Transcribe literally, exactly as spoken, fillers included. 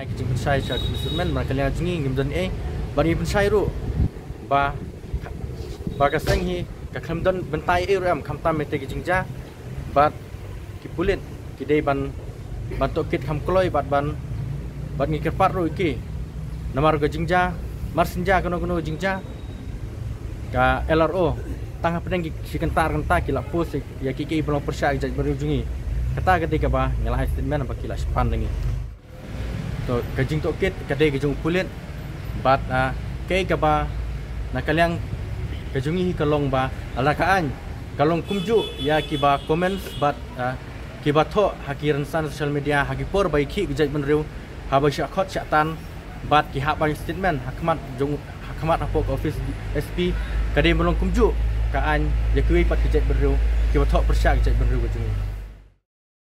ai kecing pensai cak instrumen mereka lihat jengi ngimdan eh bani pensai ru ba ba kaseng hi ka khamdan bentai e ram khamtam mete kecing ja bat ki pulit ki dei ban ban tokit kham kloi bat ban bat ngi kerpat ru ki namar ga jingja mar sinja kono kono jingja ka L R O tang pedeng ki kentar kentar ki lapus ya ki ki belum persyak jaj berujungi kata ketika ba ngelah statement apa kila span dengi to kajing tokit kadai kajung pulit bat a ke ka ba nakaliang kajungi kalong ba alakaan kalong kumju ya ki ba comments bat ki ba tho hakiran san social media hakipor bai ki jaj benriu haba syakhot syatan bat ki hak bang statement hakmat jung hakmat apok office S P kadai melong kumju kaan ya ki pat ki jaj benriu ki ba tho persyak jaj benriu kajungi